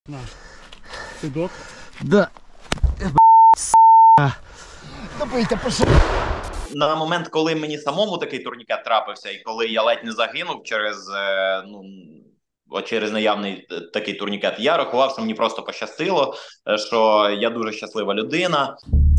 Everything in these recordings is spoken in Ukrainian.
На. Ти док? Да. Добийте, пошли. На момент, коли мені самому такий турнікет трапився, і коли я ледь не загинув через наявний такий турнікет, я рахував, що мені просто пощастило, що я дуже щаслива людина.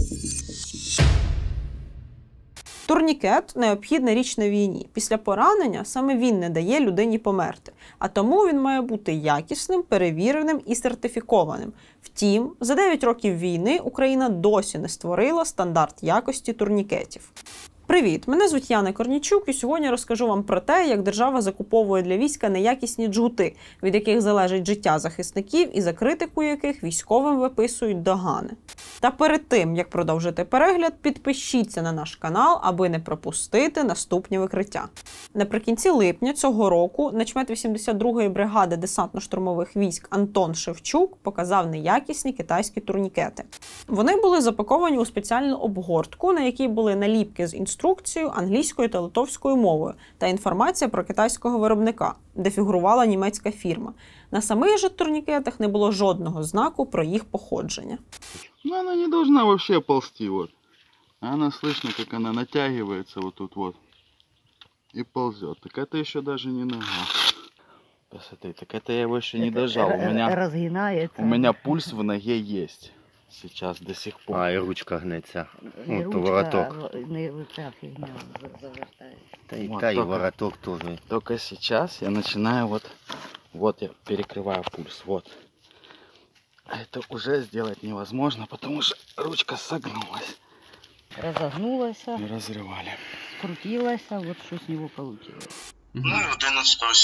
Турнікет – необхідна річ на війні. Після поранення саме він не дає людині померти, а тому він має бути якісним, перевіреним і сертифікованим. Втім, за 9 років війни Україна досі не створила стандарт якості турнікетів. Привіт! Мене звуть Яна Корнійчук, і сьогодні розкажу вам про те, як держава закуповує для війська неякісні джгути, від яких залежить життя захисників і за критику яких військовим виписують догани. Та перед тим, як продовжити перегляд, підпишіться на наш канал, аби не пропустити наступні викриття. Наприкінці липня цього року начмет 82-ї бригади десантно-штурмових військ Антон Шевчук показав неякісні китайські турнікети. Вони були запаковані у спеціальну обгортку, на якій були наліпки з інструкцією англійською та литовською мовою та інформація про китайського виробника, де фігурувала німецька фірма. На самих же турнікетах не було жодного знаку про їх походження. Ну, она не должна вообще ползти, вот. Она слышно, как она натягивается вот тут вот и ползет. Так это еще даже не нога. Посмотри, так это я его еще не дожал. Разгинается. У меня пульс в ноге есть сейчас до сих пор. А, і ручка гнеться. И Ну, то ручка, вороток. не ця фігня завертається. Та, Вот та і только- вороток тоже. Только сейчас я начинаю вот я перекрываю пульс, вот. А это уже сделать невозможно, потому что ручка согнулась. Разогнулася, И разрывали. скрутилася, вот що з нього вийшло. Ну і 11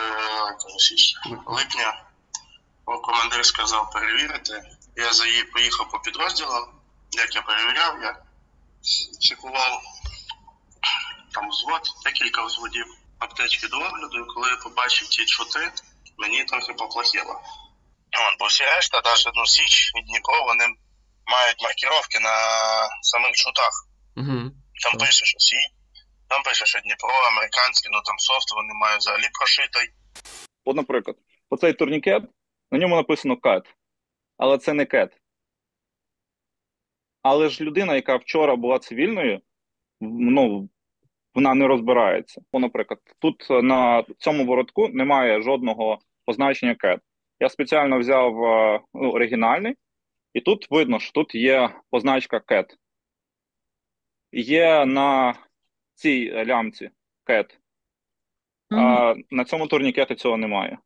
липня командир сказав перевірити. Я поїхав по підрозділам, як я перевіряв, я шикував там взвод, декілька взводів, аптечки до огляду, і коли я побачив ті чути, мені трохи поплохіло. Бо всі решта, навіть Січ і Дніпро, вони мають маркировки на самих чутах. Там пише, що Січ, там пише, що Дніпро, американський, ну там софт, вони мають взагалі прошитий. От, наприклад, оцей турнікет, на ньому написано CAT, але це не CAT. Але ж людина, яка вчора була цивільною, ну, вона не розбирається. От, наприклад, тут на цьому воротку немає жодного позначення CAT. Я спеціально взяв оригінальний, і тут видно, що тут є позначка CAT. Є на цій лямці CAT. А на цьому турнікеті цього немає.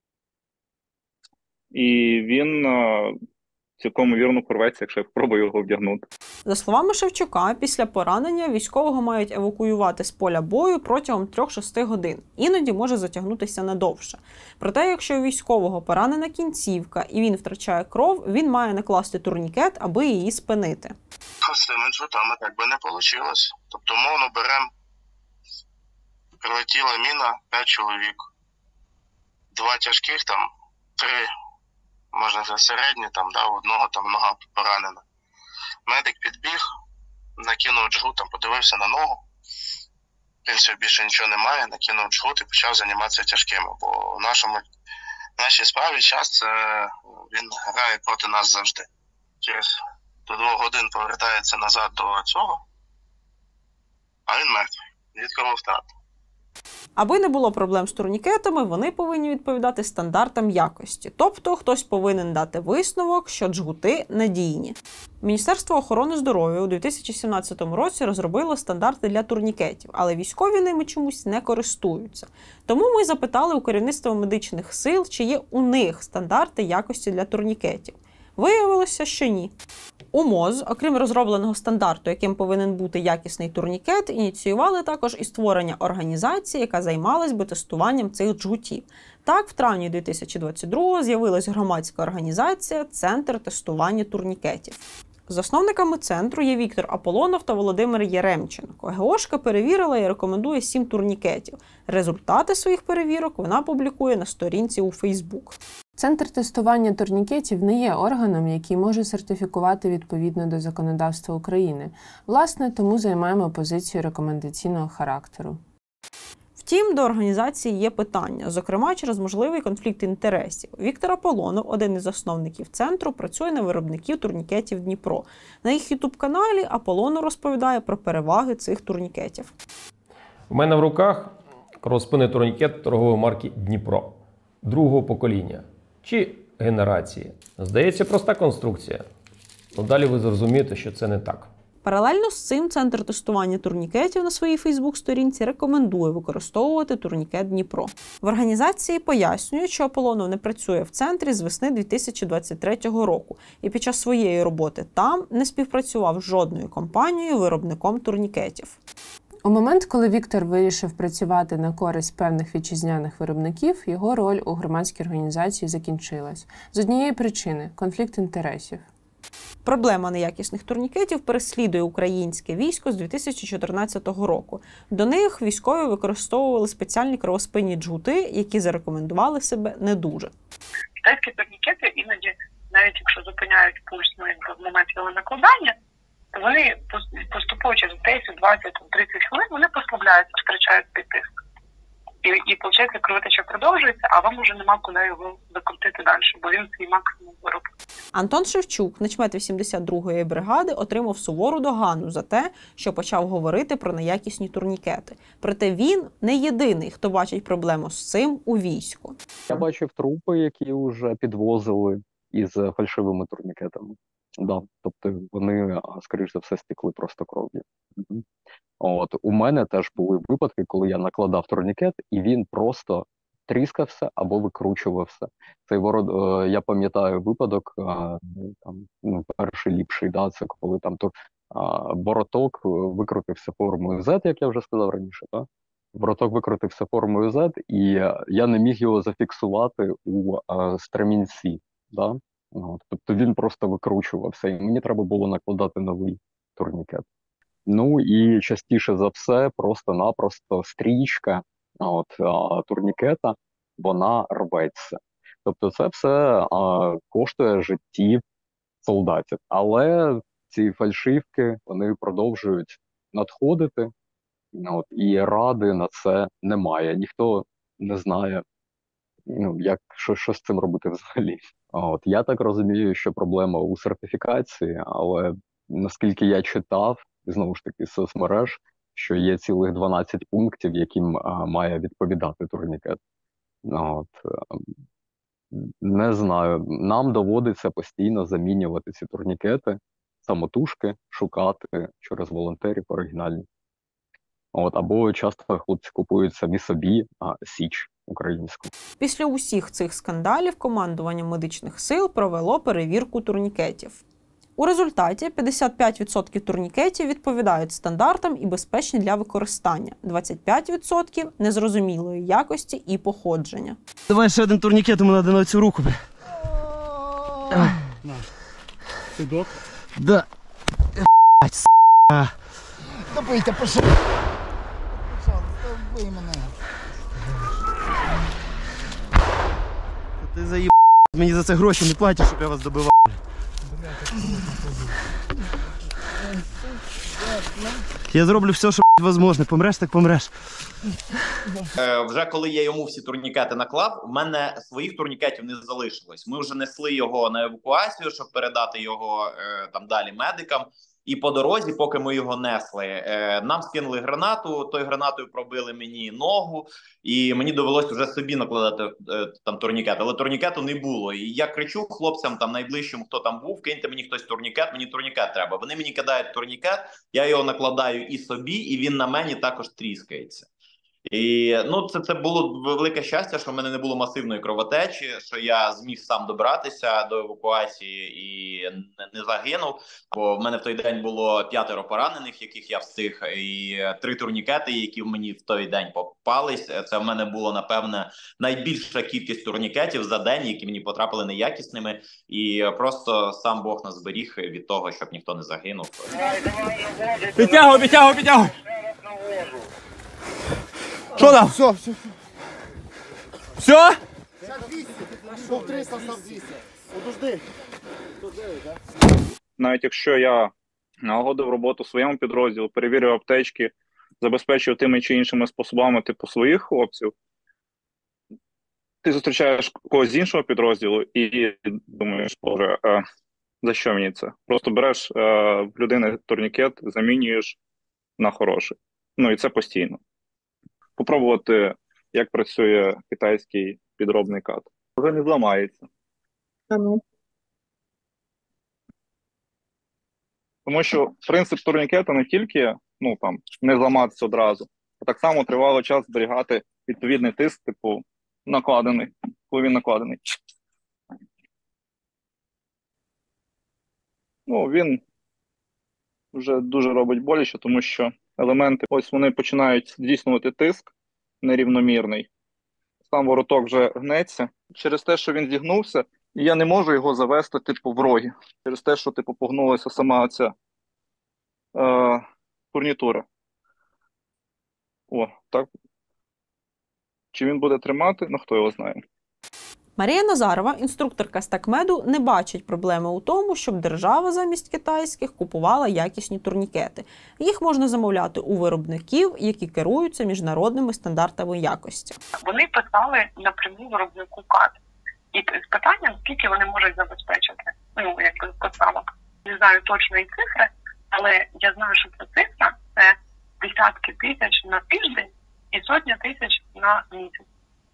І він цілком вірно порветься, якщо я спробую його вдягнути. За словами Шевчука, після поранення військового мають евакуювати з поля бою протягом 3-6 годин. Іноді може затягнутися надовше. Проте, якщо у військового поранена кінцівка і він втрачає кров, він має накласти турнікет, аби її спинити. З тими джутами так би не вийшло. Тобто, мовно, беремо, прилетіла міна, 5 чоловік. 2 тяжких, там, 3, можна сказати, середні, там, да, у одного там нога поранена. Медик підбіг, накинув джгут, там, подивився на ногу. Він все, більше нічого немає, накинув джгут і почав займатися тяжкими. Бо в нашій справі час це він грає проти нас завжди. Через до 2 годин повертається назад до цього, а він мертвий. Від крововтрат. Аби не було проблем з турнікетами, вони повинні відповідати стандартам якості. Тобто, хтось повинен дати висновок, що джгути надійні. Міністерство охорони здоров'я у 2017 році розробило стандарти для турнікетів, але військові ними чомусь не користуються. Тому ми запитали у керівництва медичних сил, чи є у них стандарти якості для турнікетів. Виявилося, що ні. У МОЗ, окрім розробленого стандарту, яким повинен бути якісний турнікет, ініціювали також і створення організації, яка займалась би тестуванням цих джгутів. Так, в травні 2022-го з'явилась громадська організація «Центр тестування турнікетів». Засновниками центру є Віктор Аполлонов та Володимир Єремченко. ГОшка перевірила і рекомендує 7 турнікетів. Результати своїх перевірок вона публікує на сторінці у Фейсбук. Центр тестування турнікетів не є органом, який може сертифікувати відповідно до законодавства України. Власне, тому займаємо позицію рекомендаційного характеру. Втім, до організації є питання, зокрема через можливий конфлікт інтересів. Віктор Аполлонов, один із засновників центру, працює на виробників турнікетів Дніпро. На їх ютуб-каналі Аполлонов розповідає про переваги цих турнікетів. У мене в руках кровоспинний турнікет торгової марки Дніпро другого покоління чи генерації. Здається, проста конструкція. Но далі ви зрозумієте, що це не так. Паралельно з цим Центр тестування турнікетів на своїй Фейсбук-сторінці рекомендує використовувати турнікет Дніпро. В організації пояснюють, що Аполлонов не працює в центрі з весни 2023 року і під час своєї роботи там не співпрацював з жодною компанією-виробником турнікетів. У момент, коли Віктор вирішив працювати на користь певних вітчизняних виробників, його роль у громадській організації закінчилась. З однієї причини – конфлікт інтересів. Проблема неякісних турнікетів переслідує українське військо з 2014 року. До них військові використовували спеціальні кровоспинні джгути, які зарекомендували себе не дуже. Китайські турнікети іноді, навіть якщо зупиняють пульс в момент його накладання, то вони поступово через 10, 20, 30 хвилин вони послабляються, втрачають цей тиск. І виходить, кровотеча продовжується, а вам уже нема куди його закрутити далі, бо він свій максимум виробив. Антон Шевчук, начмет 82-ї бригади, отримав сувору догану за те, що почав говорити про неякісні турнікети. Проте він не єдиний, хто бачить проблему з цим у війську. Я бачив трупи, які вже підвозили із фальшивими турнікетами. Да, тобто вони, скоріш за все, стекли просто кров'ю. От, у мене теж були випадки, коли я накладав турнікет, і він просто тріскався або викручувався. Цей я пам'ятаю випадок, там, перший ліпший, да, це коли там вороток викрутився формою Z, як я вже сказав раніше. Да? Вороток викрутився формою Z, і я не міг його зафіксувати у стремінці. Да? От, тобто він просто викручувався, і мені треба було накладати новий турнікет. Ну і частіше за все, просто-напросто стрічка турнікета, вона рветься. Тобто це все коштує життів солдатів. Але ці фальшивки, вони продовжують надходити, і ради на це немає. Ніхто не знає, що з цим робити взагалі. Я так розумію, що проблема у сертифікації, але наскільки я читав, знову ж таки, з соцмереж, що є цілих 12 пунктів, яким має відповідати турнікет. Не знаю, нам доводиться постійно замінювати ці турнікети, самотужки, шукати через волонтерів оригінальні. Або часто хлопці купують самі собі січ українську. Після усіх цих скандалів командування медичних сил провело перевірку турнікетів. У результаті 55% турнікетів відповідають стандартам і безпечні для використання, 25% – незрозумілої якості і походження. Давай ще один турнікет, йому треба на цю руку. Ти док? Да. Добийте, пошли. Добий мене. Ти заїб... Мені за це гроші не платять, щоб я вас добивав. Я зроблю все, що можливо. Помреш, так помреш. Вже коли я йому всі турнікети наклав, в мене своїх турнікетів не залишилось. Ми вже несли його на евакуацію, щоб передати його там далі медикам. І по дорозі, поки ми його несли, нам скинули гранату, тою гранатою пробили мені ногу, і мені довелося вже собі накладати там турнікет, але турнікету не було. І я кричу хлопцям там найближчим, хто там був, киньте мені хтось турнікет, мені турнікет треба. Вони мені кидають турнікет, я його накладаю і собі, і він на мені також тріскається. І це було велике щастя, що в мене не було масивної кровотечі, що я зміг сам добратися до евакуації і не загинув. Бо в мене в той день було 5 поранених, яких я встиг, і 3 турнікети, які в мені в той день попались. Це в мене було, напевне, найбільша кількість турнікетів за день, які мені потрапили неякісними. І просто сам Бог нас зберіг від того, щоб ніхто не загинув. Підтягуй! Що там? Все. Все? Став 300, став 200. Подожди. Навіть якщо я налагодив роботу в своєму підрозділі, перевірив аптечки, забезпечив тими чи іншими способами, типу, своїх хлопців, ти зустрічаєш когось з іншого підрозділу і думаєш, боже, за що мені це? Просто береш в людини турнікет, замінюєш на хороший. Ну і це постійно. Попробувати, як працює китайський підробний кат. Вже не зламається. Тому що принцип турнікета не тільки не зламатися одразу, а так само тривалий час зберігати відповідний тиск, типу, накладений, коли він накладений. Він вже дуже робить боляче, тому що елементи, ось вони починають здійснювати тиск нерівномірний. Сам вороток вже гнеться. Через те, що він зігнувся, і я не можу його завести, типу, в роги. Через те, що, типу, погнулася сама ця фурнітура. Так. Чи він буде тримати? Хто його знає. Марія Назарова, інструкторка з такмеду, не бачить проблеми у тому, щоб держава замість китайських купувала якісні турнікети. Їх можна замовляти у виробників, які керуються міжнародними стандартами якості. Вони писали напряму виробнику кат. І з питанням, скільки вони можуть забезпечити. Поставок. Не знаю точної цифри, але я знаю, що ця цифра – це десятки тисяч на тиждень і сотні тисяч на місяць.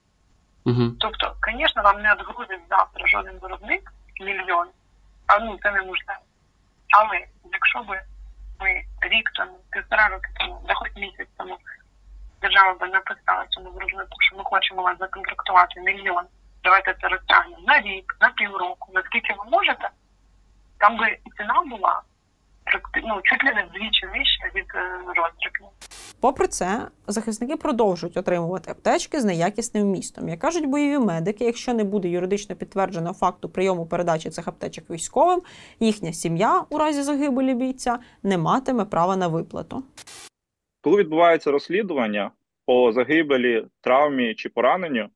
Тобто, звісно, вам не відгрузить завтра жоден виробник мільйон, це неможливо. Але якщо б ми рік тому, 1,5 роки тому, да хоч місяць тому, держава б написала цьому виробнику, що ми хочемо вас законтрактувати мільйон, давайте це розтягнемо на рік, на півроку, наскільки ви можете, там би ціна була чуть ли не вдвічі вища від роздрібної. Попри це, захисники продовжують отримувати аптечки з неякісним вмістом. Як кажуть бойові медики, якщо не буде юридично підтвердженого факту прийому передачі цих аптечок військовим, їхня сім'я у разі загибелі бійця не матиме права на виплату. Коли відбувається розслідування по загибелі, травмі чи пораненню,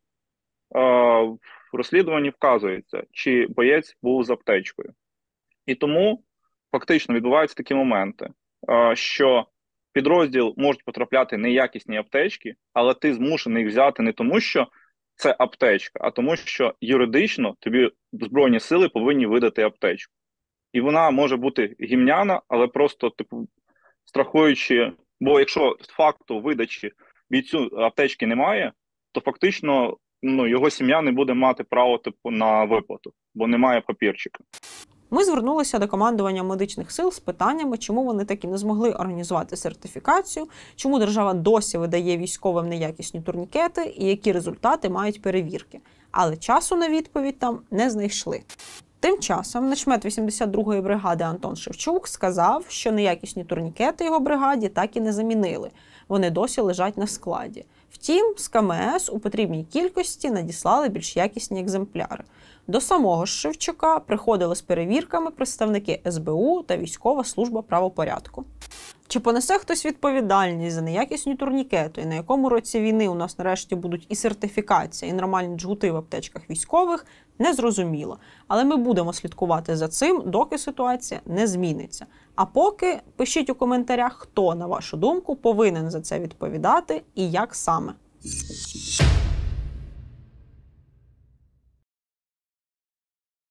в розслідуванні вказується, чи боєць був з аптечкою. І тому фактично відбуваються такі моменти, що в підрозділ можуть потрапляти неякісні аптечки, але ти змушений взяти не тому, що це аптечка, а тому, що юридично тобі Збройні сили повинні видати аптечку. І вона може бути гімняна, але просто, страхуючи, бо якщо з факту видачі бійцю аптечки немає, то фактично його сім'я не буде мати право на виплату, бо немає папірчика. Ми звернулися до командування медичних сил з питаннями, чому вони таки не змогли організувати сертифікацію, чому держава досі видає військовим неякісні турнікети і які результати мають перевірки. Але часу на відповідь там не знайшли. Тим часом начмет 82-ї бригади Антон Шевчук сказав, що неякісні турнікети його бригаді так і не замінили. Вони досі лежать на складі. Втім, з КМС у потрібній кількості надіслали більш якісні екземпляри. До самого ж Шевчука приходили з перевірками представники СБУ та Військова служба правопорядку. Чи понесе хтось відповідальність за неякісні турнікети, і на якому році війни у нас нарешті будуть і сертифікація, і нормальні джгути в аптечках військових, не зрозуміло. Але ми будемо слідкувати за цим, доки ситуація не зміниться. А поки пишіть у коментарях, хто, на вашу думку, повинен за це відповідати і як саме.